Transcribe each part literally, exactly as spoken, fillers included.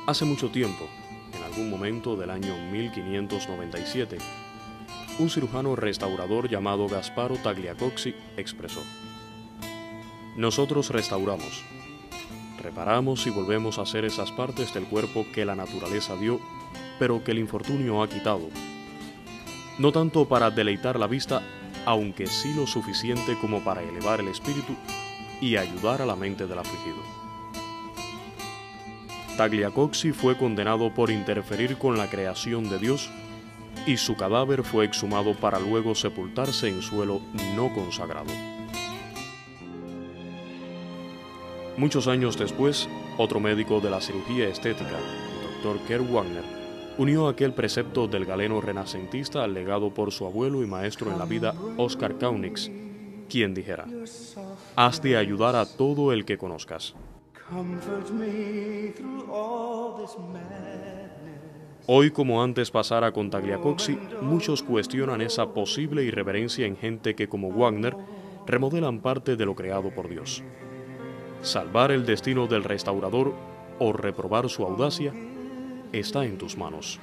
Hace mucho tiempo, en algún momento del año mil quinientos noventa y siete, un cirujano restaurador llamado Gasparo Tagliacozzi expresó: nosotros restauramos, reparamos y volvemos a hacer esas partes del cuerpo que la naturaleza dio, pero que el infortunio ha quitado. No tanto para deleitar la vista, aunque sí lo suficiente como para elevar el espíritu y ayudar a la mente del afligido. Tagliacozzi fue condenado por interferir con la creación de Dios y su cadáver fue exhumado para luego sepultarse en suelo no consagrado. Muchos años después, otro médico de la cirugía estética, el doctor Kurt Wagner, unió aquel precepto del galeno renacentista al legado por su abuelo y maestro en la vida, Oscar Kaunitz, quien dijera: has de ayudar a todo el que conozcas. Hoy, como antes pasara con Tagliacozzi, muchos cuestionan esa posible irreverencia en gente que, como Wagner, remodelan parte de lo creado por Dios. Salvar el destino del restaurador o reprobar su audacia está en tus manos.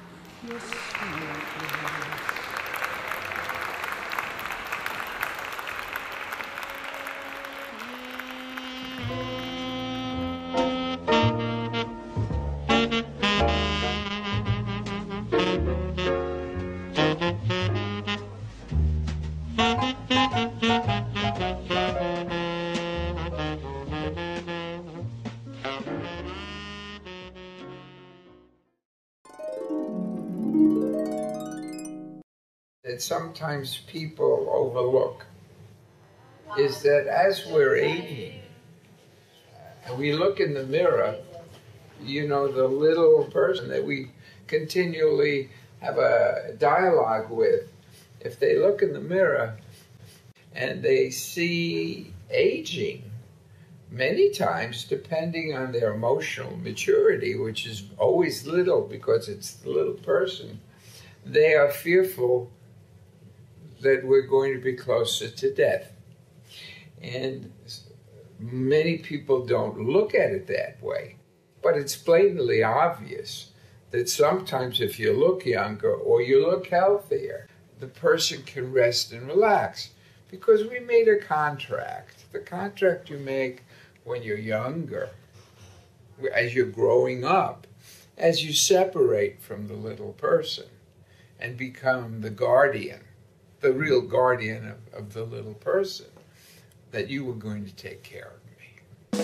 That sometimes people overlook is that as we're aging, and we look in the mirror, you know, the little person that we continually have a dialogue with, if they look in the mirror and they see aging, many times, depending on their emotional maturity, which is always little because it's the little person, they are fearful that we're going to be closer to death. And many people don't look at it that way. But it's blatantly obvious that sometimes if you look younger or you look healthier, the person can rest and relax. Because we made a contract. The contract you make when you're younger, as you're growing up, as you separate from the little person and become the guardian, the real guardian of, of the little person, that you were going to take care of me.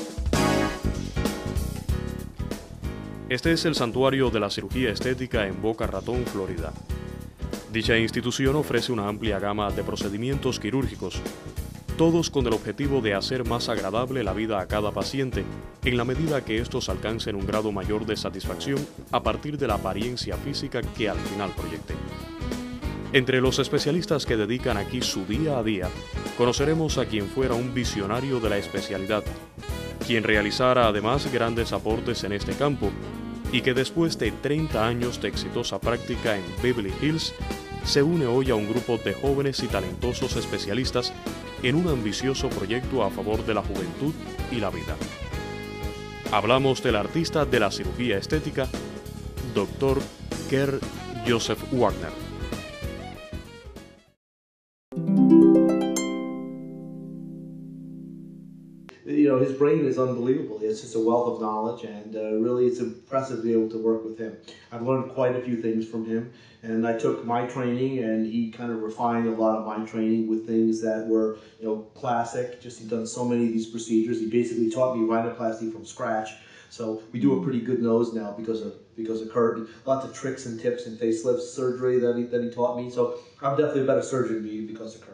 Este es el santuario de la cirugía estética en Boca Ratón, Florida. Dicha institución ofrece una amplia gama de procedimientos quirúrgicos, todos con el objetivo de hacer más agradable la vida a cada paciente, en la medida que estos alcancen un grado mayor de satisfacción a partir de la apariencia física que al final proyecten. Entre los especialistas que dedican aquí su día a día, conoceremos a quien fuera un visionario de la especialidad, quien realizara además grandes aportes en este campo y que después de treinta años de exitosa práctica en Beverly Hills, se une hoy a un grupo de jóvenes y talentosos especialistas en un ambicioso proyecto a favor de la juventud y la vida. Hablamos del artista de la cirugía estética, doctor Kurt Joseph Wagner. You know, his brain is unbelievable. It's just a wealth of knowledge, and uh, really it's impressive to be able to work with him. I've learned quite a few things from him, and I took my training, and he kind of refined a lot of my training with things that were, you know, classic. Just he's done so many of these procedures. He basically taught me rhinoplasty from scratch. So we do a pretty good nose now because of because of Kurt. Lots of tricks and tips and facelift surgery that he that he taught me. So I'm definitely a better surgeon because of Kurt.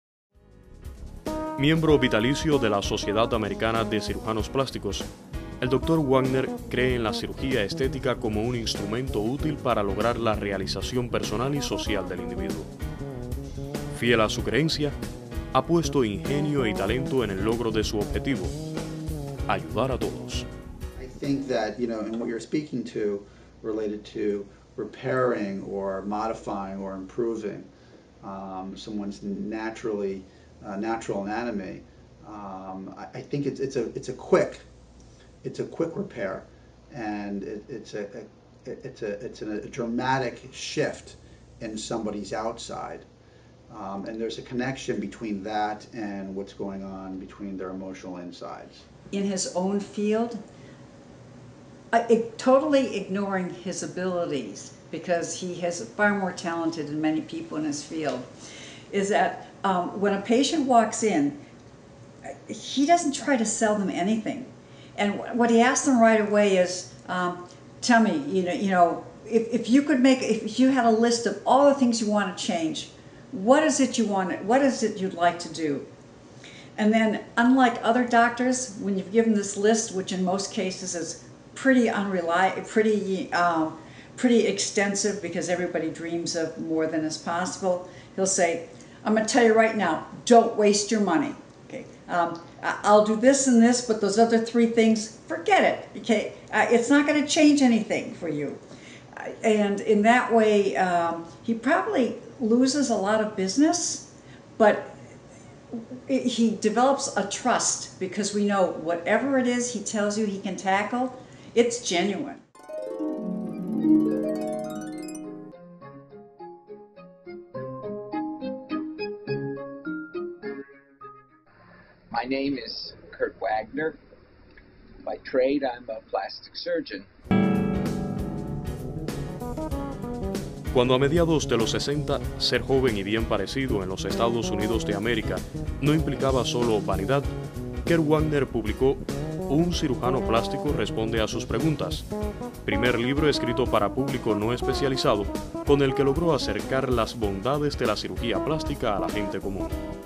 Miembro vitalicio de la Sociedad Americana de Cirujanos Plásticos, el doctor Wagner cree en la cirugía estética como un instrumento útil para lograr la realización personal y social del individuo. Fiel a su creencia, ha puesto ingenio y talento en el logro de su objetivo: ayudar a todos. I think that, you know, and what you're speaking to related to repairing or modifying or improving um, someone's naturally uh, natural anatomy, um, I, I think it's it's a it's a quick it's a quick repair, and it, it's a, a it's a it's a dramatic shift in somebody's outside, um, and there's a connection between that and what's going on between their emotional insides. In his own field, uh, it, totally ignoring his abilities, because he has far more talented than many people in his field, is that um, when a patient walks in, he doesn't try to sell them anything. And what he asks them right away is, um, tell me, you know, you know, if, if you could make, if you had a list of all the things you want to change, what is it you want, what is it you'd like to do? And then, unlike other doctors, when you've given this list, which in most cases is pretty unreliable, pretty, um, pretty extensive, because everybody dreams of more than is possible, he'll say, I'm going to tell you right now, don't waste your money. Okay, um, I'll do this and this, but those other three things, forget it. Okay, uh, it's not going to change anything for you. Uh, and in that way, um, he probably loses a lot of business, but it, he develops a trust, because we know whatever it is he tells you he can tackle, it's genuine. My name is Kurt Wagner. By trade, I'm a plastic surgeon. Cuando a mediados de los sesenta, ser joven y bien parecido en los Estados Unidos de América no implicaba solo vanidad, Kurt Wagner publicó Un cirujano plástico responde a sus preguntas, primer libro escrito para público no especializado, con el que logró acercar las bondades de la cirugía plástica a la gente común.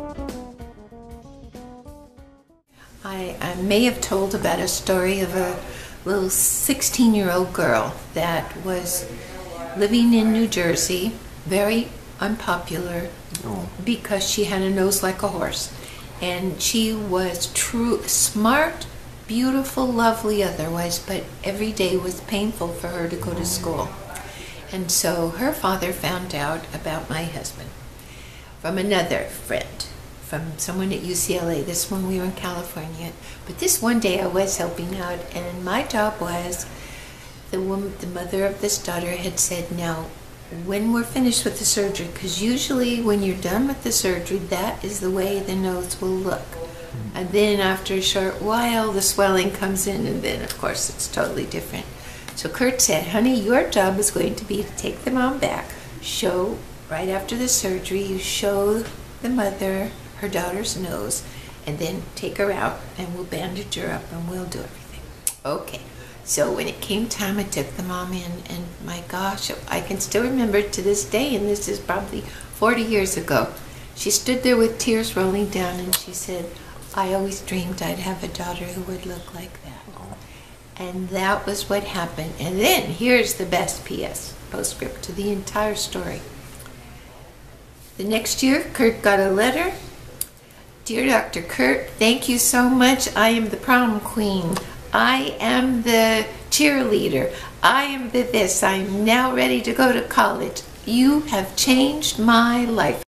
I, I may have told about a story of a little sixteen-year-old girl that was living in New Jersey, very unpopular, oh. because she had a nose like a horse. And she was true, smart, beautiful, lovely otherwise, but every day was painful for her to go to school. And so her father found out about my husband from another friend, from someone at U C L A, this when we were in California. But this one day I was helping out, and my job was, the woman, the mother of this daughter had said, now, when we're finished with the surgery, because usually when you're done with the surgery, that is the way the nose will look. And then after a short while, the swelling comes in, and then of course it's totally different. So Kurt said, honey, your job is going to be to take the mom back, show, right after the surgery, you show the mother her daughter's nose, and then take her out, and we'll bandage her up, and we'll do everything. Okay. So when it came time, I took the mom in, and my gosh, I can still remember it to this day, and this is probably forty years ago. She stood there with tears rolling down, and she said, I always dreamed I'd have a daughter who would look like that. And that was what happened. And then, here's the best P S, postscript to the entire story. The next year, Kurt got a letter. Dear Doctor Kurt, thank you so much. I am the prom queen. I am the cheerleader. I am the this. I am now ready to go to college. You have changed my life.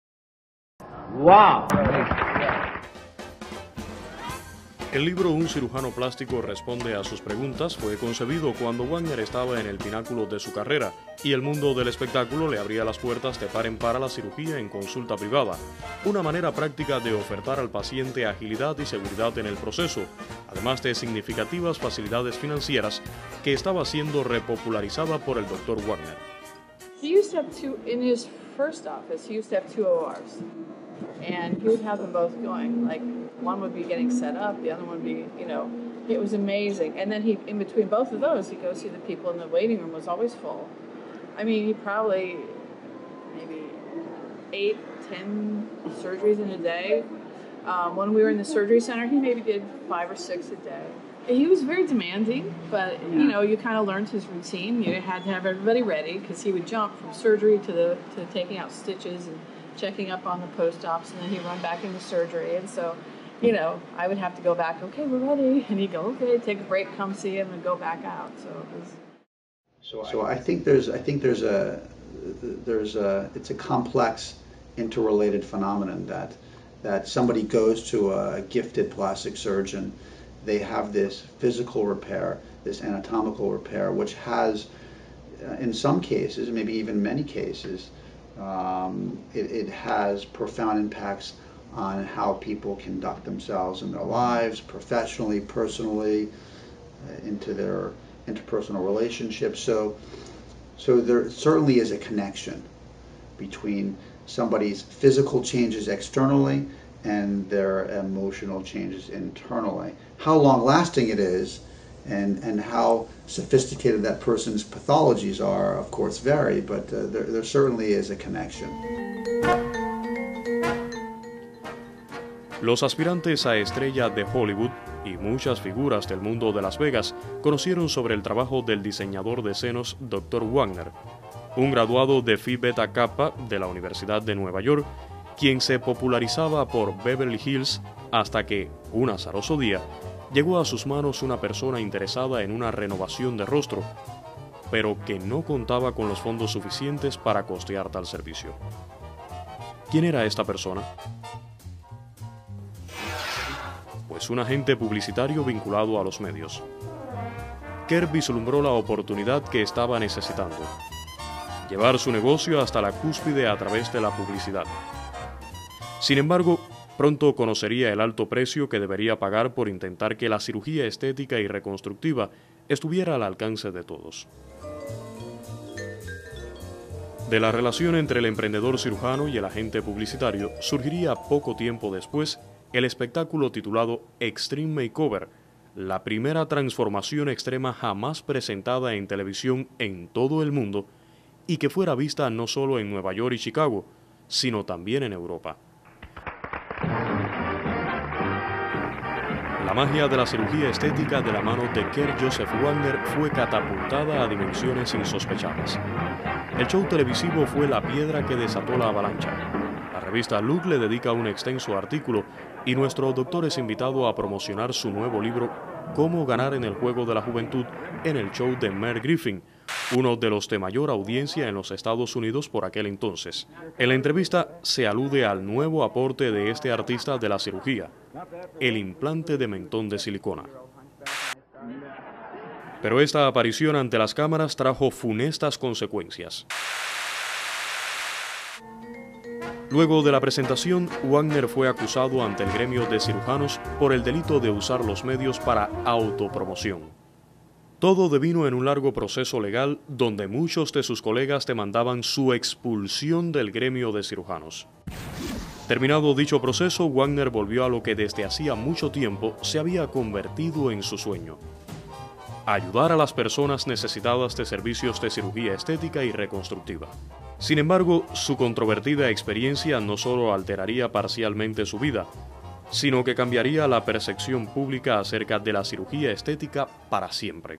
Wow. El libro Un cirujano plástico responde a sus preguntas fue concebido cuando Wagner estaba en el pináculo de su carrera y el mundo del espectáculo le abría las puertas de par en par a la cirugía en consulta privada, una manera práctica de ofertar al paciente agilidad y seguridad en el proceso, además de significativas facilidades financieras que estaba siendo repopularizada por el doctor Wagner. He used to have two, in his first office, he used to have two O Rs. And he would have them both going, like one would be getting set up, the other one would be, you know, it was amazing. And then he, in between both of those, he'd go see the people in the waiting room was always full. I mean, he probably, maybe eight, ten surgeries in a day. Um, when we were in the surgery center, he maybe did five or six a day. He was very demanding, but, you know, you kind of learned his routine. You had to have everybody ready, because he would jump from surgery to the to taking out stitches and checking up on the post-ops, and then he'd run back into surgery. And so, you know, I would have to go back, okay, we're ready. And he'd go, okay, take a break, come see him, and go back out. So it was... So, so I think there's, I think there's a, there's a, it's a complex, interrelated phenomenon that, that somebody goes to a gifted plastic surgeon, they have this physical repair, this anatomical repair, which has, uh, in some cases, maybe even many cases, um, it, it has profound impacts on how people conduct themselves in their lives, professionally, personally, uh, into their interpersonal relationships. So, so there certainly is a connection between somebody's physical changes externally and their emotional changes internally. How long-lasting it is and, and how sophisticated that person's pathologies are, of course, vary, but uh, there, there certainly is a connection. Los aspirantes a estrella de Hollywood y muchas figuras del mundo de Las Vegas conocieron sobre el trabajo del diseñador de senos doctor Wagner, un graduado de Phi Beta Kappa de la Universidad de Nueva York, quien se popularizaba por Beverly Hills hasta que, un azaroso día, llegó a sus manos una persona interesada en una renovación de rostro, pero que no contaba con los fondos suficientes para costear tal servicio. ¿Quién era esta persona? Pues un agente publicitario vinculado a los medios. Kerr vislumbró la oportunidad que estaba necesitando: llevar su negocio hasta la cúspide a través de la publicidad. Sin embargo, pronto conocería el alto precio que debería pagar por intentar que la cirugía estética y reconstructiva estuviera al alcance de todos. De la relación entre el emprendedor cirujano y el agente publicitario surgiría poco tiempo después el espectáculo titulado Extreme Makeover, la primera transformación extrema jamás presentada en televisión en todo el mundo y que fuera vista no solo en Nueva York y Chicago, sino también en Europa. La magia de la cirugía estética de la mano de Kerr Joseph Wagner fue catapultada a dimensiones insospechadas. El show televisivo fue la piedra que desató la avalancha. La revista Look le dedica un extenso artículo y nuestro doctor es invitado a promocionar su nuevo libro Cómo ganar en el juego de la juventud en el show de Merv Griffin, uno de los de mayor audiencia en los Estados Unidos por aquel entonces. En la entrevista se alude al nuevo aporte de este artista de la cirugía, el implante de mentón de silicona. Pero esta aparición ante las cámaras trajo funestas consecuencias. Luego de la presentación, Wagner fue acusado ante el gremio de cirujanos por el delito de usar los medios para autopromoción. Todo devino en un largo proceso legal donde muchos de sus colegas demandaban su expulsión del gremio de cirujanos. Terminado dicho proceso, Wagner volvió a lo que desde hacía mucho tiempo se había convertido en su sueño: ayudar a las personas necesitadas de servicios de cirugía estética y reconstructiva. Sin embargo, su controvertida experiencia no solo alteraría parcialmente su vida, sino que cambiaría la percepción pública acerca de la cirugía estética para siempre.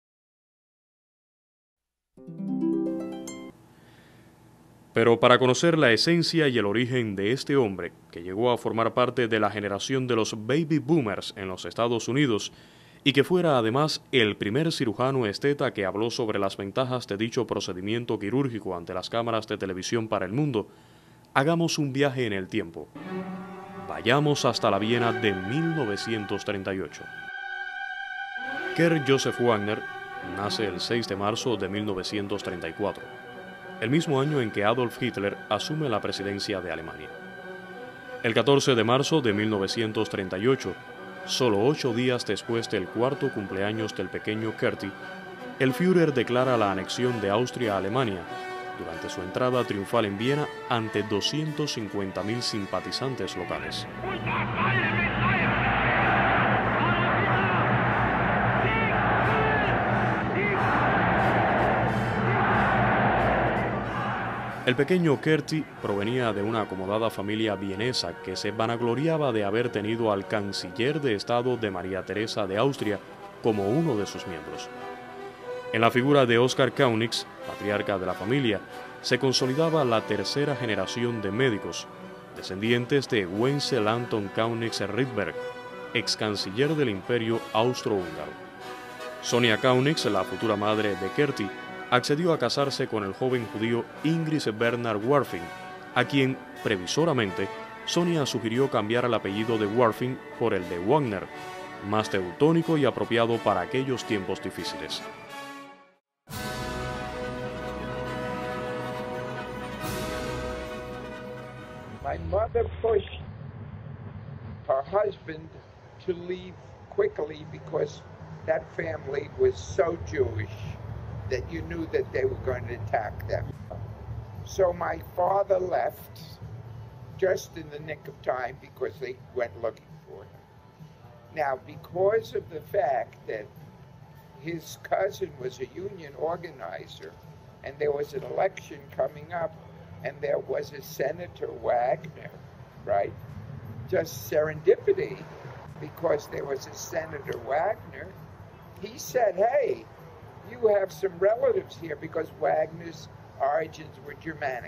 Pero para conocer la esencia y el origen de este hombre, que llegó a formar parte de la generación de los baby boomers en los Estados Unidos, y que fuera además el primer cirujano esteta que habló sobre las ventajas de dicho procedimiento quirúrgico ante las cámaras de televisión para el mundo, hagamos un viaje en el tiempo. Vayamos hasta la Viena de mil novecientos treinta y ocho. Kerr Joseph Wagner nace el seis de marzo de mil novecientos treinta y cuatro, el mismo año en que Adolf Hitler asume la presidencia de Alemania. El catorce de marzo de mil novecientos treinta y ocho, solo ocho días después del cuarto cumpleaños del pequeño Kerti, el Führer declara la anexión de Austria a Alemania durante su entrada triunfal en Viena ante doscientos cincuenta mil simpatizantes locales. El pequeño Kerti provenía de una acomodada familia vienesa que se vanagloriaba de haber tenido al canciller de Estado de María Teresa de Austria como uno de sus miembros. En la figura de Oskar Kaunitz, patriarca de la familia, se consolidaba la tercera generación de médicos, descendientes de Wenzel Anton Kaunitz-Rydberg, ex canciller del Imperio Austrohúngaro. Sonia Kaunitz, la futura madre de Kerti, accedió a casarse con el joven judío Ingrid Bernhard Warfing, a quien, previsoramente, Sonia sugirió cambiar el apellido de Warfing por el de Wagner, más teutónico y apropiado para aquellos tiempos difíciles. My mother pushed her husband to leave quickly because that family was so Jewish that you knew that they were going to attack them. So my father left just in the nick of time because they went looking for him. Now, because of the fact that his cousin was a union organizer and there was an election coming up and there was a Senator Wagner, right? Just serendipity, because there was a Senator Wagner, he said, hey, you have some relatives here, because Wagner's origins were Germanic.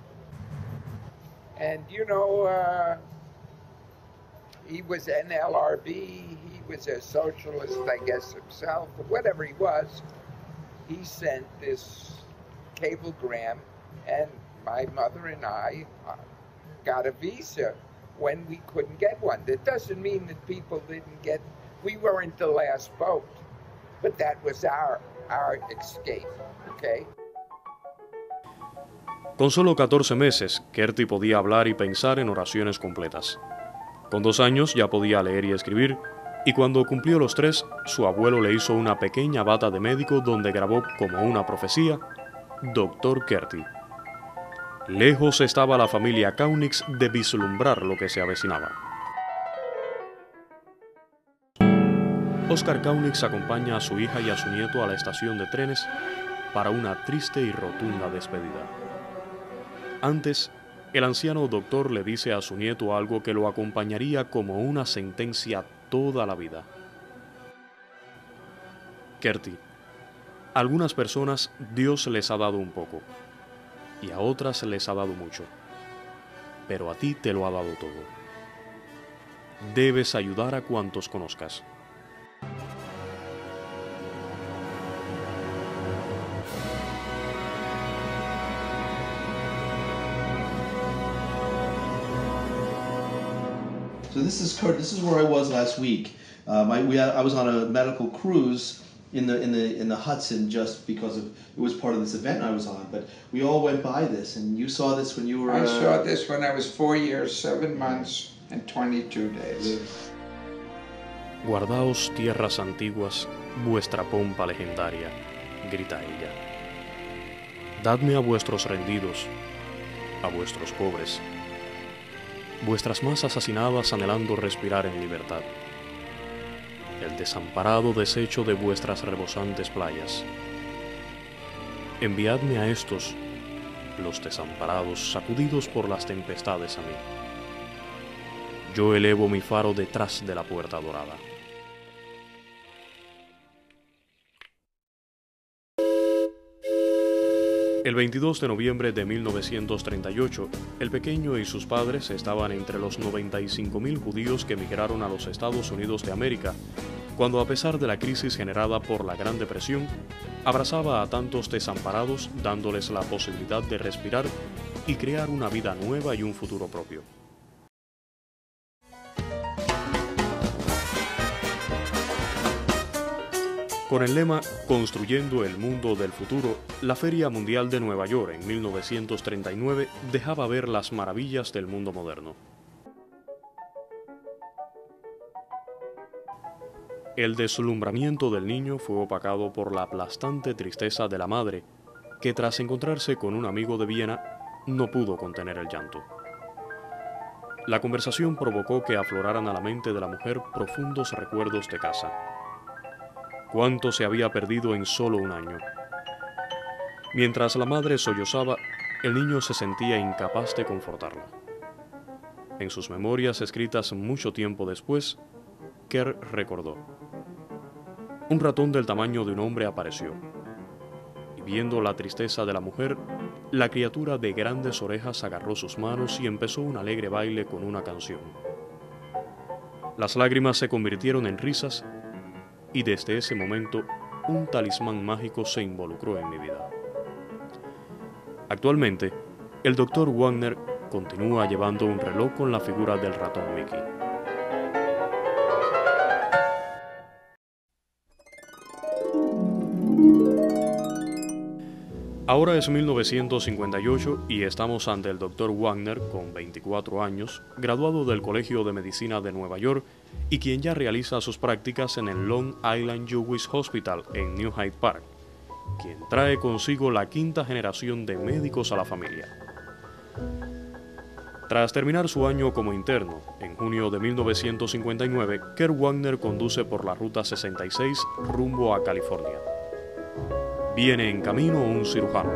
And, you know, uh, he was N L R B, he was a socialist, I guess, himself, but whatever he was, he sent this cablegram, and my mother and I uh, got a visa when we couldn't get one. That doesn't mean that people didn't get, we weren't the last boat, but that was our, our escape, okay? Con solo catorce meses, Kerty podía hablar y pensar en oraciones completas. Con dos años ya podía leer y escribir, y cuando cumplió los tres, su abuelo le hizo una pequeña bata de médico donde grabó como una profecía, Doctor Kerty. Lejos estaba la familia Kaunitz de vislumbrar lo que se avecinaba. Oscar Kaunitz acompaña a su hija y a su nieto a la estación de trenes para una triste y rotunda despedida. Antes, el anciano doctor le dice a su nieto algo que lo acompañaría como una sentencia toda la vida. Kerty, a algunas personas Dios les ha dado un poco, y a otras les ha dado mucho, pero a ti te lo ha dado todo. Debes ayudar a cuantos conozcas. So this is Kurt. This is where I was last week. Um, I, we had, I was on a medical cruise in the in the in the Hudson just because of it was part of this event I was on. But we all went by this, and you saw this when you were. I uh, saw this when I was four years, seven months, and twenty-two days. Guardaos tierras antiguas, vuestra pompa legendaria, grita ella. Dadme a vuestros rendidos, a vuestros pobres, vuestras más asesinadas anhelando respirar en libertad, el desamparado desecho de vuestras rebosantes playas. Enviadme a estos, los desamparados, sacudidos por las tempestades a mí. Yo elevo mi faro detrás de la puerta dorada. El veintidós de noviembre de mil novecientos treinta y ocho, el pequeño y sus padres estaban entre los noventa y cinco mil judíos que emigraron a los Estados Unidos de América, cuando a pesar de la crisis generada por la Gran Depresión, abrazaba a tantos desamparados dándoles la posibilidad de respirar y crear una vida nueva y un futuro propio. Con el lema Construyendo el mundo del futuro, la Feria Mundial de Nueva York en mil novecientos treinta y nueve dejaba ver las maravillas del mundo moderno. El deslumbramiento del niño fue opacado por la aplastante tristeza de la madre, que tras encontrarse con un amigo de Viena, no pudo contener el llanto. La conversación provocó que afloraran a la mente de la mujer profundos recuerdos de casa. Cuánto se había perdido en solo un año. Mientras la madre sollozaba, el niño se sentía incapaz de confortarla. En sus memorias escritas mucho tiempo después, Kerr recordó: un ratón del tamaño de un hombre apareció, y viendo la tristeza de la mujer, la criatura de grandes orejas agarró sus manos y empezó un alegre baile con una canción. Las lágrimas se convirtieron en risas, y desde ese momento un talismán mágico se involucró en mi vida. Actualmente, el doctor Wagner continúa llevando un reloj con la figura del ratón Mickey. Ahora es mil novecientos cincuenta y ocho y estamos ante el doctor Wagner, con veinticuatro años, graduado del Colegio de Medicina de Nueva York y quien ya realiza sus prácticas en el Long Island Jewish Hospital en New Hyde Park, quien trae consigo la quinta generación de médicos a la familia. Tras terminar su año como interno, en junio de mil novecientos cincuenta y nueve, Kurt Wagner conduce por la Ruta sesenta y seis rumbo a California. Viene en camino un cirujano.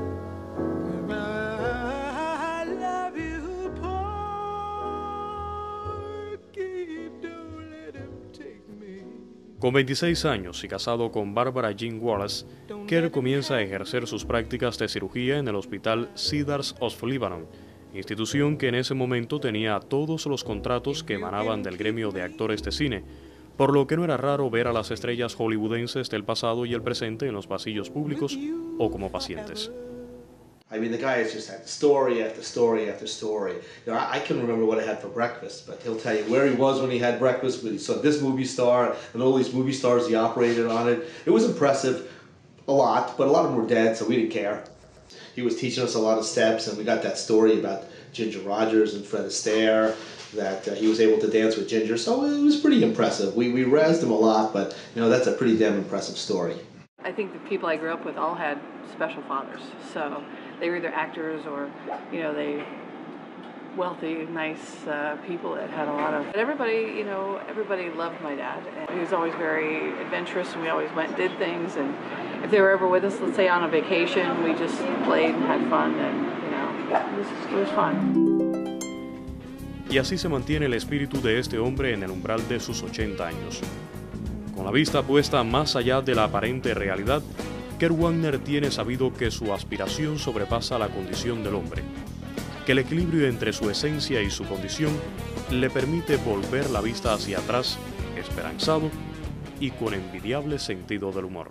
Con veintiséis años y casado con Barbara Jean Wallace, Kurt comienza a ejercer sus prácticas de cirugía en el Hospital Cedars of Lebanon, institución que en ese momento tenía todos los contratos que emanaban del gremio de actores de cine, por lo que no era raro ver a las estrellas hollywoodenses del pasado y el presente en los pasillos públicos o como pacientes. I mean, the guy has just had story after story after story. You know, I, I can remember what I had for breakfast, but he'll tell you where he was when he had breakfast, when he saw this movie star, and all these movie stars he operated on it. It was impressive, a lot, but a lot of them were dead, so we didn't care. He was teaching us a lot of steps, and we got that story about Ginger Rogers and Fred Astaire, that uh, he was able to dance with Ginger, so it was pretty impressive. We, we razzed him a lot, but you know, that's a pretty damn impressive story. I think the people I grew up with all had special fathers, so they were either actors or, you know, they wealthy, nice uh, people that had a lot of. But everybody, you know, everybody loved my dad. And he was always very adventurous, and we always went and did things. And if they were ever with us, let's say on a vacation, we just played and had fun, and you know, it was, it was fun. Y así se mantiene el espíritu de este hombre en el umbral de sus ochenta años. Con la vista puesta más allá de la aparente realidad, Kurt Wagner tiene sabido que su aspiración sobrepasa la condición del hombre, que el equilibrio entre su esencia y su condición le permite volver la vista hacia atrás, esperanzado y con envidiable sentido del humor.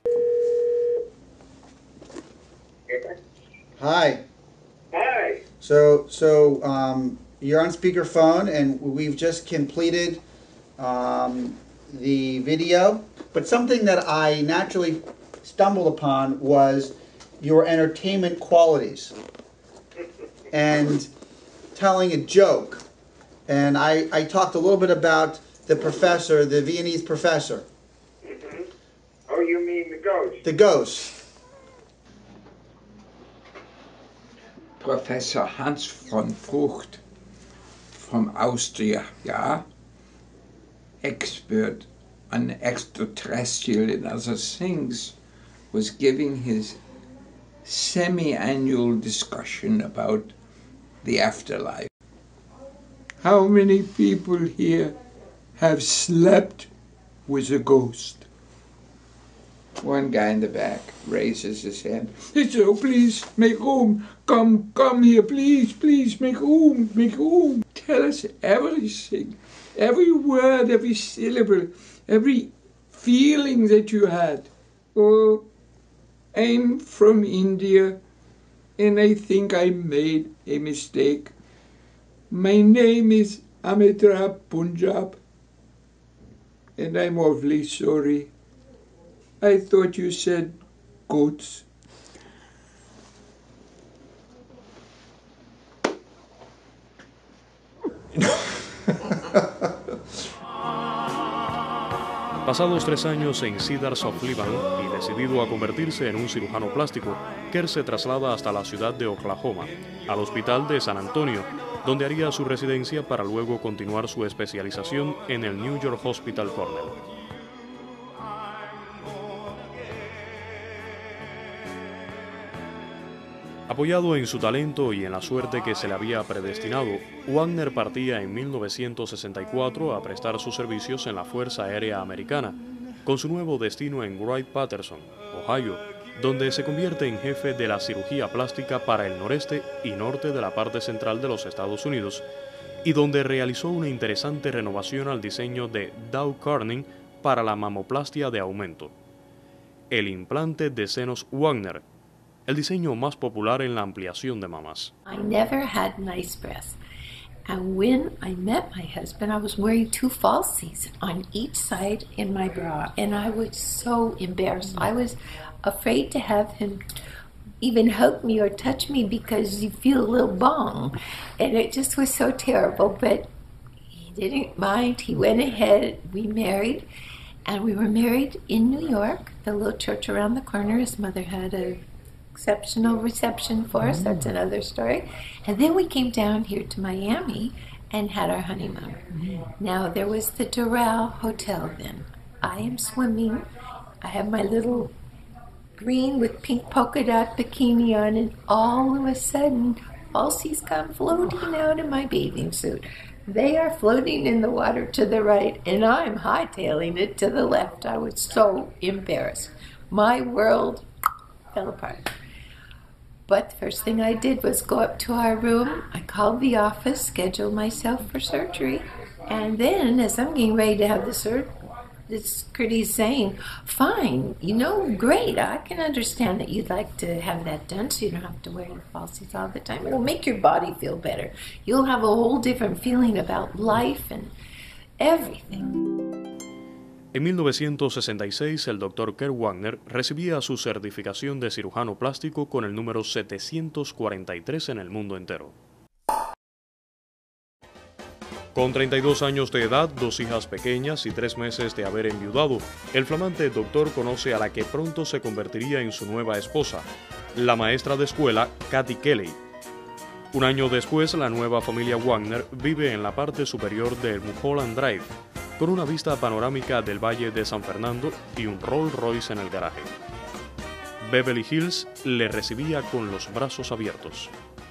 Hi. Hi. So, so um, you're on speakerphone, and we've just completed um, the video. But something that I naturally stumbled upon was your entertainment qualities and telling a joke. And I, I talked a little bit about the professor, the Viennese professor. Mm-hmm. Oh, you mean the ghost? The ghost. Professor Hans von Frucht from Austria, yeah? Expert on extraterrestrial and other things, was giving his semi-annual discussion about the afterlife. How many people here have slept with a ghost? One guy in the back raises his hand. He said, "Oh, please, make room. Come, come here, please, please, make room, make room. Tell us everything, every word, every syllable, every feeling that you had." Oh, I'm from India, and I think I made a mistake. My name is Amitra Punjab, and I'm awfully sorry. I thought you said goats. Pasados tres años en Cedars of Lebanon y decidido a convertirse en un cirujano plástico, Kurt se traslada hasta la ciudad de Oklahoma, al Hospital de San Antonio, donde haría su residencia para luego continuar su especialización en el New York Hospital Cornell. Apoyado en su talento y en la suerte que se le había predestinado, Wagner partía en mil novecientos sesenta y cuatro a prestar sus servicios en la Fuerza Aérea Americana, con su nuevo destino en Wright-Patterson, Ohio, donde se convierte en jefe de la cirugía plástica para el noreste y norte de la parte central de los Estados Unidos, y donde realizó una interesante renovación al diseño de Dow Corning para la mamoplastia de aumento, el implante de senos Wagner, el diseño más popular en la ampliación de mamas. I never had nice breasts. And when I met my husband, I was wearing two falsies on each side in my bra. And I was so embarrassed. I was afraid to have him even hug me or touch me because you feel a little bong. And it just was so terrible, but he didn't mind. He went ahead, we married, and we were married in New York, the little church around the corner. His mother had an exceptional reception for us, that's another story. And then we came down here to Miami and had our honeymoon. Now there was the Doral Hotel then. I am swimming, I have my little green with pink polka dot bikini on, and all of a sudden, falsies come floating out of my bathing suit. They are floating in the water to the right, and I'm hightailing it to the left. I was so embarrassed. My world fell apart. But the first thing I did was go up to our room. I called the office, scheduled myself for surgery, and then as I'm getting ready to have the surgery, this Curdy's saying, fine, you know, great, I can understand that you'd like to have that done so you don't have to wear your falsies all the time. It'll make your body feel better. You'll have a whole different feeling about life and everything. En mil novecientos sesenta y seis, el doctor Kurt Wagner recibía su certificación de cirujano plástico con el número setecientos cuarenta y tres en el mundo entero. Con treinta y dos años de edad, dos hijas pequeñas y tres meses de haber enviudado, el flamante doctor conoce a la que pronto se convertiría en su nueva esposa, la maestra de escuela Kathy Kelly. Un año después, la nueva familia Wagner vive en la parte superior del Mulholland Drive, con una vista panorámica del Valle de San Fernando y un Rolls Royce en el garaje. Beverly Hills le recibía con los brazos abiertos.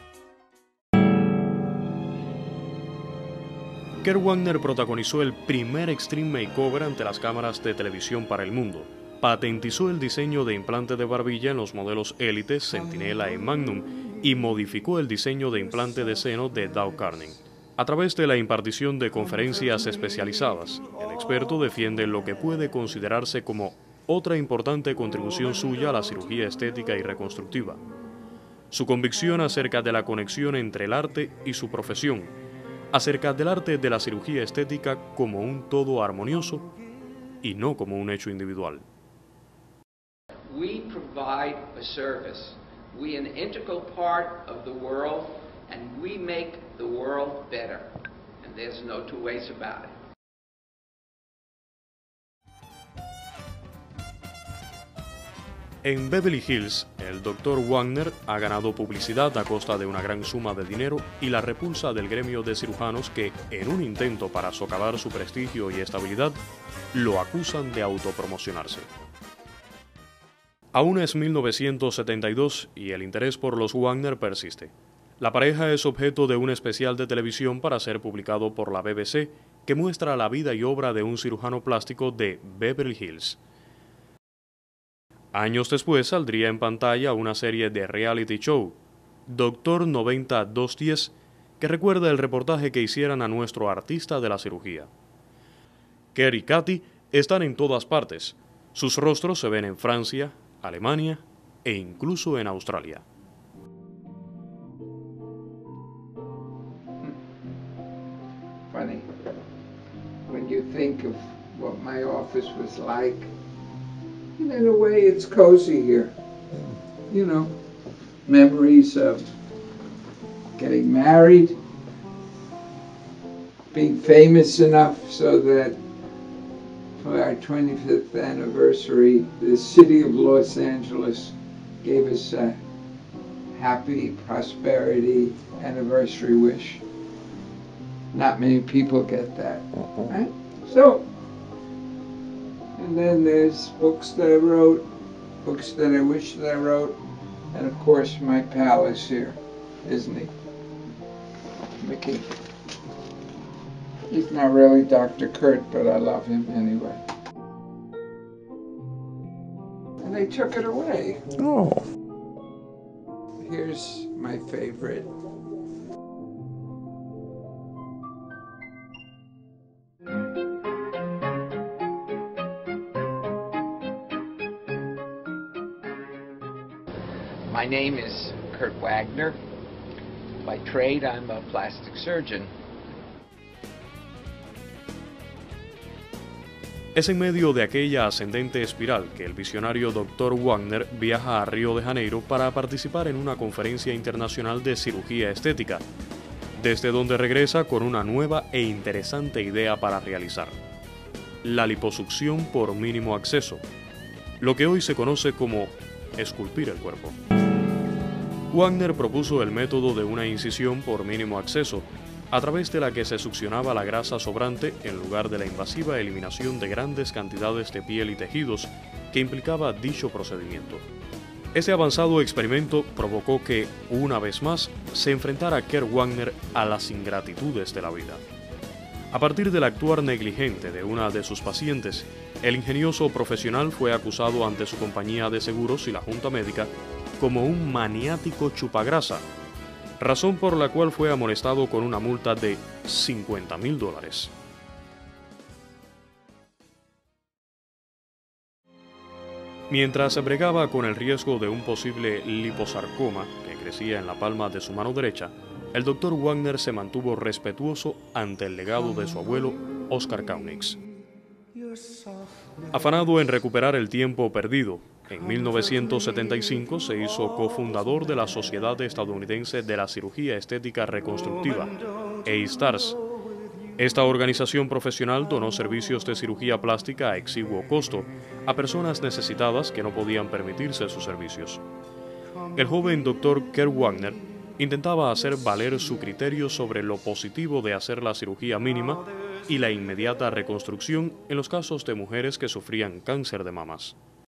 Kurt Wagner protagonizó el primer Extreme Makeover ante las cámaras de televisión para el mundo. Patentizó el diseño de implante de barbilla en los modelos Elite, Centinela y Magnum y modificó el diseño de implante de seno de Dow Corning. A través de la impartición de conferencias especializadas, el experto defiende lo que puede considerarse como otra importante contribución suya a la cirugía estética y reconstructiva. Su convicción acerca de la conexión entre el arte y su profesión, acerca del arte de la cirugía estética como un todo armonioso y no como un hecho individual. We provide a service. We an integral part of the world, and we make the world better. And there's no two ways about it. En Beverly Hills, el doctor Wagner ha ganado publicidad a costa de una gran suma de dinero y la repulsa del gremio de cirujanos que, en un intento para socavar su prestigio y estabilidad, lo acusan de autopromocionarse. Aún es mil novecientos setenta y dos y el interés por los Wagner persiste. La pareja es objeto de un especial de televisión para ser publicado por la B B C que muestra la vida y obra de un cirujano plástico de Beverly Hills. Años después saldría en pantalla una serie de reality show, Doctor noventa doscientos diez, que recuerda el reportaje que hicieran a nuestro artista de la cirugía. Kurt y Kathy están en todas partes. Sus rostros se ven en Francia, Alemania e incluso en Australia. Funny, when you think of what my office was like, and in a way it's cozy here. You know, memories of getting married, being famous enough so that for our twenty-fifth anniversary, the city of Los Angeles gave us a happy prosperity anniversary wish. Not many people get that, right? So, and then there's books that I wrote, books that I wish that I wrote, and of course my pal is here, isn't he? Mickey. He's not really Doctor Kurt, but I love him anyway. And they took it away. Oh. Here's my favorite. My name is Kurt Wagner. By trade, I'm a plastic surgeon. Es en medio de aquella ascendente espiral que el visionario doctor Wagner viaja a Río de Janeiro para participar en una conferencia internacional de cirugía estética, desde donde regresa con una nueva e interesante idea para realizar: la liposucción por mínimo acceso, lo que hoy se conoce como esculpir el cuerpo. Wagner propuso el método de una incisión por mínimo acceso, a través de la que se succionaba la grasa sobrante en lugar de la invasiva eliminación de grandes cantidades de piel y tejidos que implicaba dicho procedimiento. Este avanzado experimento provocó que, una vez más, se enfrentara Kurt Wagner a las ingratitudes de la vida. A partir del actuar negligente de una de sus pacientes, el ingenioso profesional fue acusado ante su compañía de seguros y la junta médica como un maniático chupagrasa, razón por la cual fue amonestado con una multa de cincuenta mil dólares. Mientras se bregaba con el riesgo de un posible liposarcoma que crecía en la palma de su mano derecha, el doctor Wagner se mantuvo respetuoso ante el legado de su abuelo, Oscar Kaunitz. Afanado en recuperar el tiempo perdido, en mil novecientos setenta y cinco se hizo cofundador de la Sociedad Estadounidense de la Cirugía Estética Reconstructiva, A I S T A R S. Esta organización profesional donó servicios de cirugía plástica a exiguo costo a personas necesitadas que no podían permitirse sus servicios. El joven doctor Kurt Wagner intentaba hacer valer su criterio sobre lo positivo de hacer la cirugía mínima y la inmediata reconstrucción en los casos de mujeres que sufrían cáncer de mamas.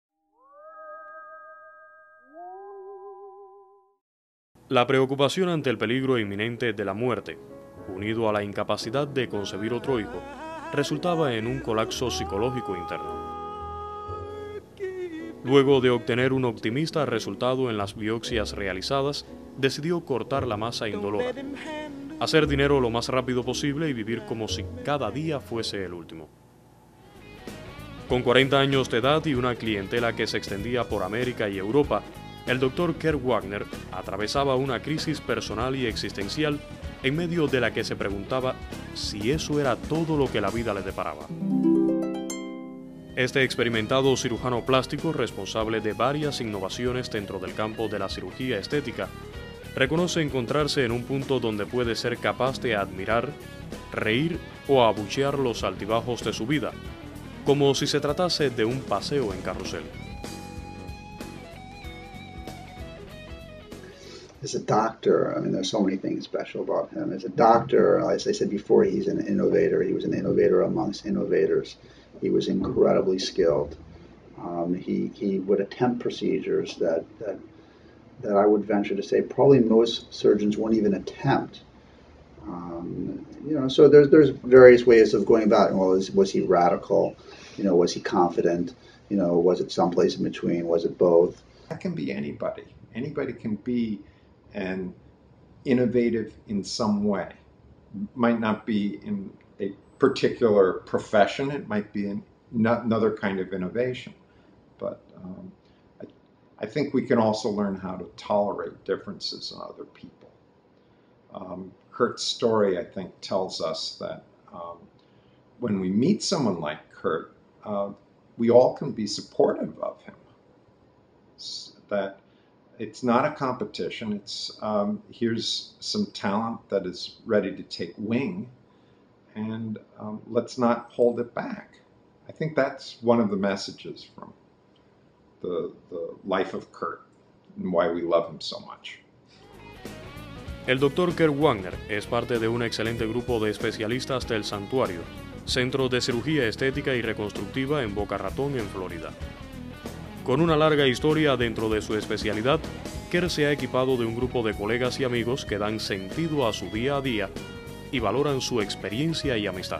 La preocupación ante el peligro inminente de la muerte, unido a la incapacidad de concebir otro hijo, resultaba en un colapso psicológico interno. Luego de obtener un optimista resultado en las biopsias realizadas, decidió cortar la masa indolora, hacer dinero lo más rápido posible y vivir como si cada día fuese el último. Con cuarenta años de edad y una clientela que se extendía por América y Europa, el doctor Kurt Wagner atravesaba una crisis personal y existencial en medio de la que se preguntaba si eso era todo lo que la vida le deparaba. Este experimentado cirujano plástico, responsable de varias innovaciones dentro del campo de la cirugía estética, reconoce encontrarse en un punto donde puede ser capaz de admirar, reír o abuchear los altibajos de su vida, como si se tratase de un paseo en carrusel. As a doctor, I mean, there's so many things special about him. As a doctor, as I said before, he's an innovator. He was an innovator amongst innovators. He was incredibly skilled. Um, he, he would attempt procedures that, that, that I would venture to say probably most surgeons won't even attempt. Um, you know, so there's, there's various ways of going about it. Well, was, was he radical? You know, was he confident? You know, was it someplace in between? Was it both? That can be anybody. Anybody can be and innovative in some way. Might not be in a particular profession, it might be in another kind of innovation. But um, I, I think we can also learn how to tolerate differences in other people. Um, Kurt's story, I think, tells us that um, when we meet someone like Kurt, uh, we all can be supportive of him. That it's not a competition. It's um, here's some talent that is ready to take wing, and um, let's not hold it back. I think that's one of the messages from the, the life of Kurt and why we love him so much. El doctor Kurt Wagner es parte de un excelente grupo de especialistas del Santuario, Centro de Cirugía Estética y Reconstructiva en Boca Ratón, en Florida. Con una larga historia dentro de su especialidad, Kurt se ha equipado de un grupo de colegas y amigos que dan sentido a su día a día y valoran su experiencia y amistad.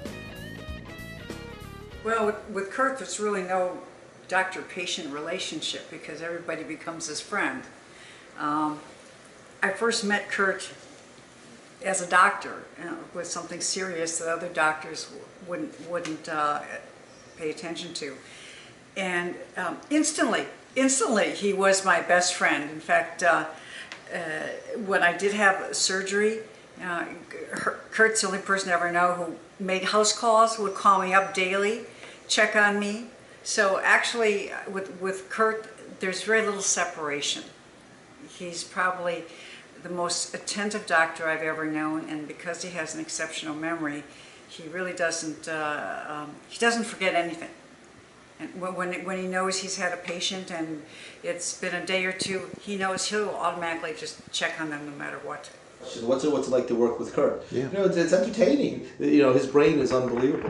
Well, with, with Kurt, there's really no doctor-patient relationship because everybody becomes his friend. Um, I first met Kurt as a doctor, you know, with something serious that other doctors wouldn't, wouldn't uh, pay attention to. And um, instantly, instantly, he was my best friend. In fact, uh, uh, when I did have surgery, uh, Kurt's the only person I ever know who made house calls, would call me up daily, check on me. So actually, with, with Kurt, there's very little separation. He's probably the most attentive doctor I've ever known, and because he has an exceptional memory, he really doesn't, uh, um, he doesn't forget anything. And when, when he knows he's had a patient and it's been a day or two, he knows he'll automatically just check on them no matter what. What's it, what's it like to work with Kurt? Yeah. You know, it's, it's entertaining. You know, his brain is unbelievable.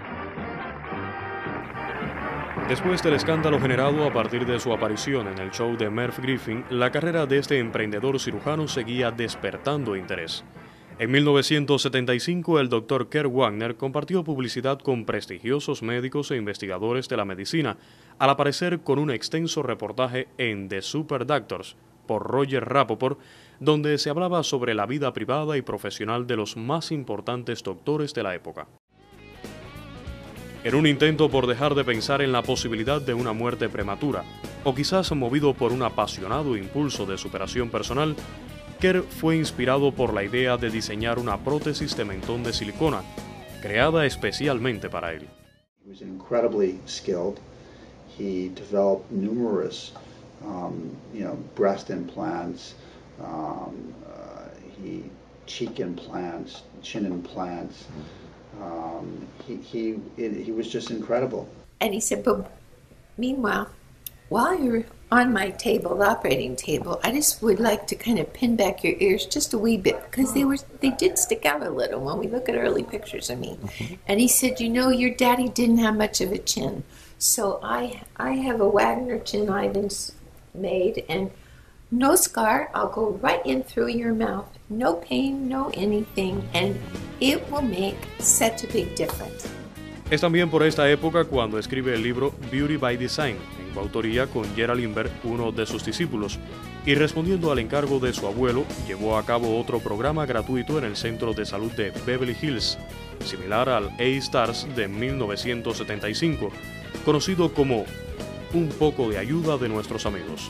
Después del escándalo generado a partir de su aparición en el show de Merv Griffin, la carrera de este emprendedor cirujano seguía despertando interés. En mil novecientos setenta y cinco, el doctor Kurt Wagner compartió publicidad con prestigiosos médicos e investigadores de la medicina, al aparecer con un extenso reportaje en The Super Doctors por Roger Rappaport, donde se hablaba sobre la vida privada y profesional de los más importantes doctores de la época. En un intento por dejar de pensar en la posibilidad de una muerte prematura, o quizás movido por un apasionado impulso de superación personal, Kurt fue inspirado por la idea de diseñar una prótesis de mentón de silicona, creada especialmente para él. He was incredibly skilled. He developed numerous, um, you know, breast implants, um, uh, he cheek implants, chin implants. Um, he he it, he was just incredible. And he said, but meanwhile, while you're on my table, the operating table, I just would like to kind of pin back your ears just a wee bit, because they were they did stick out a little when we look at early pictures of me. Mm-hmm. And he said, you know, your daddy didn't have much of a chin, so I I have a Wagner chin Ivan's made, and no scar. I'll go right in through your mouth, no pain, no anything, and it will make such a big difference. Es también por esta época cuando escribe el libro Beauty by Design, en coautoría con Gerald Lindbergh, uno de sus discípulos, y respondiendo al encargo de su abuelo, llevó a cabo otro programa gratuito en el Centro de Salud de Beverly Hills, similar al A-Stars de mil novecientos setenta y cinco, conocido como Un poco de ayuda de nuestros amigos.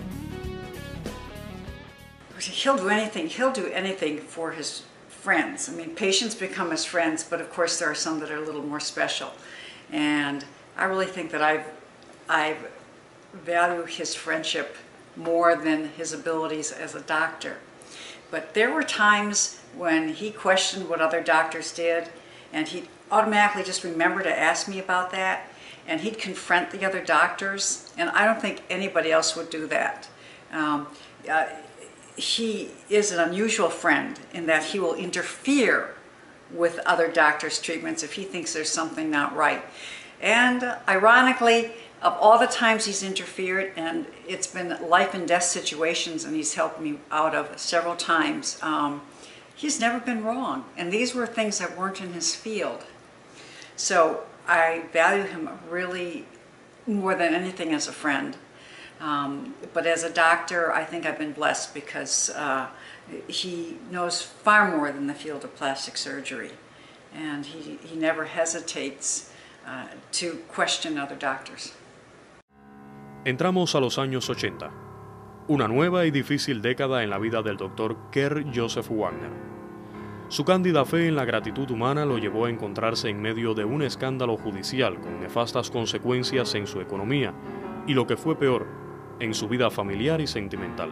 He'll do anything, he'll do anything for his friends. I mean, patients become his friends, but of course there are some that are a little more special. And I really think that I've, I value his friendship more than his abilities as a doctor. But there were times when he questioned what other doctors did, and he'd automatically just remember to ask me about that, and he'd confront the other doctors, and I don't think anybody else would do that. Um, uh, He is an unusual friend in that he will interfere with other doctors' treatments if he thinks there's something not right. And uh, ironically, of all the times he's interfered, and it's been life and death situations and he's helped me out of several times, um, he's never been wrong. And these were things that weren't in his field. So I value him really more than anything as a friend. Um, but as a doctor, I think I've been blessed because uh, he knows far more than the field of plastic surgery, and he, he never hesitates uh, to question other doctors. Entramos a los años ochenta, una nueva y difícil década en la vida del doctor Kurt Joseph Wagner. Su cándida fe en la gratitud humana lo llevó a encontrarse en medio de un escándalo judicial con nefastas consecuencias en su economía y, lo que fue peor, en su vida familiar y sentimental.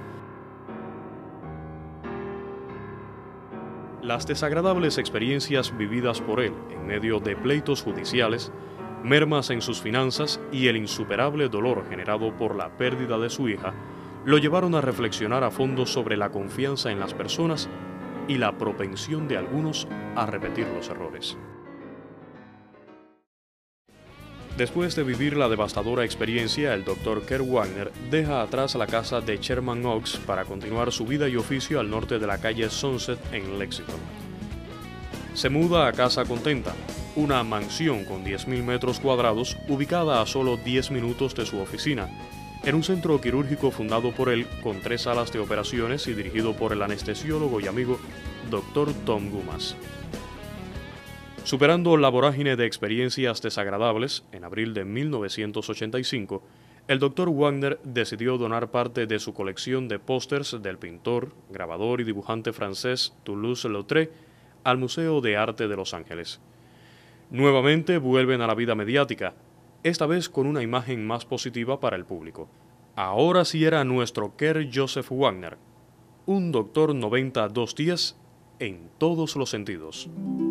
Las desagradables experiencias vividas por él en medio de pleitos judiciales, mermas en sus finanzas y el insuperable dolor generado por la pérdida de su hija, lo llevaron a reflexionar a fondo sobre la confianza en las personas y la propensión de algunos a repetir los errores. Después de vivir la devastadora experiencia, el doctor Kurt Wagner deja atrás la casa de Sherman Oaks para continuar su vida y oficio al norte de la calle Sunset en Lexington. Se muda a Casa Contenta, una mansión con diez mil metros cuadrados ubicada a solo diez minutos de su oficina, en un centro quirúrgico fundado por él con tres salas de operaciones y dirigido por el anestesiólogo y amigo doctor Tom Gumas. Superando la vorágine de experiencias desagradables, en abril de mil novecientos ochenta y cinco, el doctor Wagner decidió donar parte de su colección de pósters del pintor, grabador y dibujante francés Toulouse-Lautrec al Museo de Arte de Los Ángeles. Nuevamente vuelven a la vida mediática, esta vez con una imagen más positiva para el público. Ahora sí era nuestro Kerr Joseph Wagner, un doctor noventa dos días en todos los sentidos.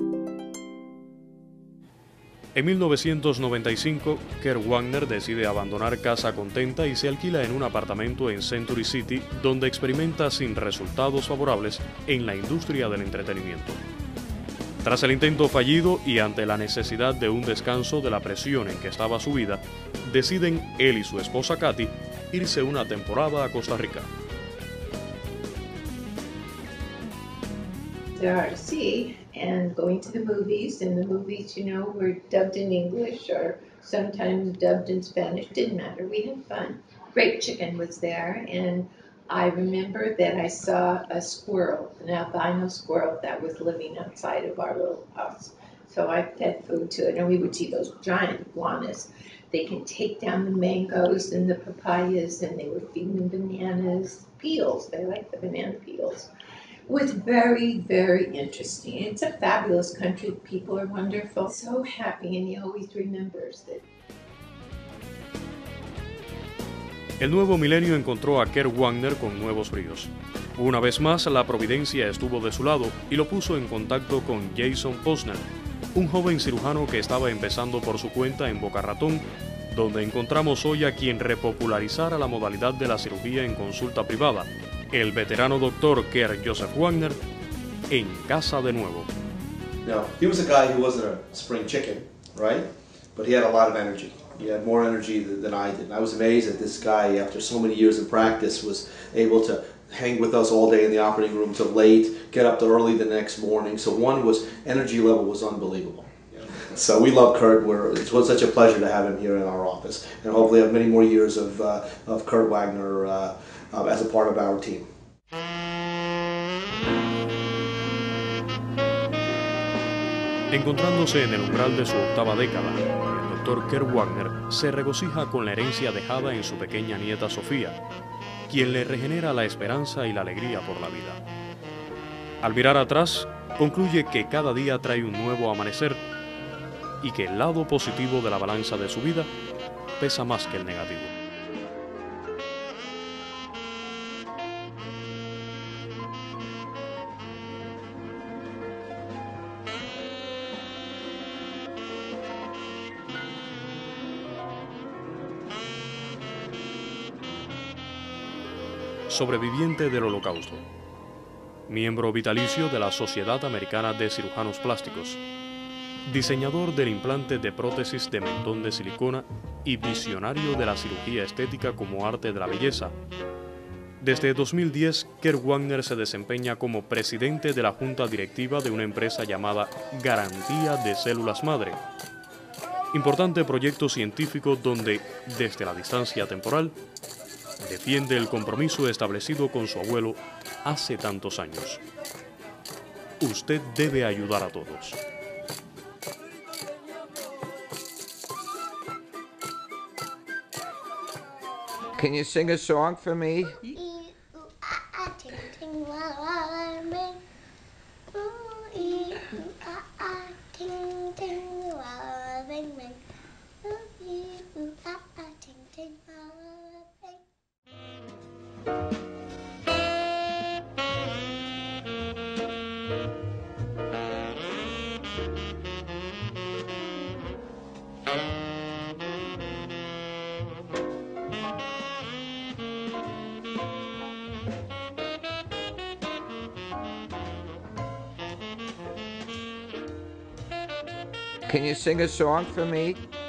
En mil novecientos noventa y cinco, Kerr Wagner decide abandonar Casa Contenta y se alquila en un apartamento en Century City, donde experimenta sin resultados favorables en la industria del entretenimiento. Tras el intento fallido y ante la necesidad de un descanso de la presión en que estaba su vida, deciden él y su esposa Kathy irse una temporada a Costa Rica. There are to see and going to the movies, and the movies, you know, were dubbed in English or sometimes dubbed in Spanish. Didn't matter. We had fun. Great Chicken was there, and I remember that I saw a squirrel, an albino squirrel that was living outside of our little house. So I fed food to it, and we would see those giant iguanas. They can take down the mangoes and the papayas, and they were feeding them bananas, peels. They like the banana peels. It was very, very interesting. It's a fabulous country. People are wonderful. So happy, and he always remembers that. El nuevo milenio encontró a Kerr Wagner con nuevos bríos. Una vez más, la providencia estuvo de su lado y lo puso en contacto con Jason Posner, un joven cirujano que estaba empezando por su cuenta en Boca Ratón, donde encontramos hoy a quien repopularizara la modalidad de la cirugía en consulta privada, el veterano doctor Kerr Joseph Wagner, en casa de nuevo. Now, he was a guy who wasn't a spring chicken, right? But he had a lot of energy. He had more energy than, than I did. And I was amazed that this guy, after so many years of practice, was able to hang with us all day in the operating room till late, get up to early the next morning. So one was, energy level was unbelievable. So we love Kurt. We're, it was such a pleasure to have him here in our office, and hopefully have many more years of, uh, of Kurt Wagner uh, uh, as a part of our team. Encontrándose en el umbral de su octava década, el doctor Kerr Wagner se regocija con la herencia dejada en su pequeña nieta Sofía, quien le regenera la esperanza y la alegría por la vida. Al mirar atrás, concluye que cada día trae un nuevo amanecer y que el lado positivo de la balanza de su vida pesa más que el negativo. Sobreviviente del Holocausto, miembro vitalicio de la Sociedad Americana de Cirujanos Plásticos, diseñador del implante de prótesis de mentón de silicona y visionario de la cirugía estética como arte de la belleza. Desde dos mil diez, Kerr Wagner se desempeña como presidente de la junta directiva de una empresa llamada Garantía de Células Madre, importante proyecto científico donde, desde la distancia temporal, defiende el compromiso establecido con su abuelo hace tantos años. Usted debe ayudar a todos. Can you sing a song for me? Can you sing a song for me?